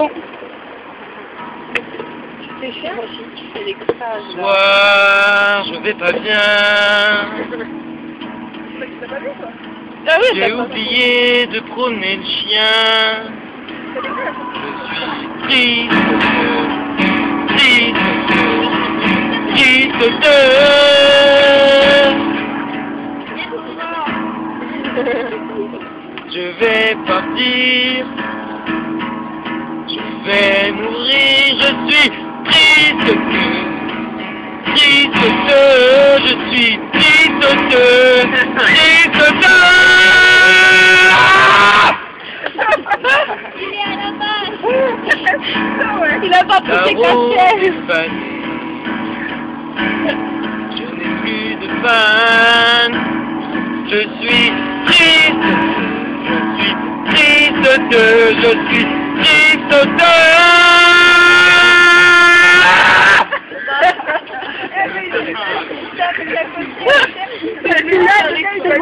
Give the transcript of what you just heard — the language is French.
C'est cher aussi. C'est l'écoutage. Soir, je vais pas bien. Ah oui, J'ai oublié de promener le chien. Je suis triste, triste, Je vais partir. Je vais mourir, je suis triste, triste, je suis triste, triste. Il est à la base. Il a pas pris ses cachets. Je n'ai plus de fan. Je suis triste, je suis triste, je suis triste. C'est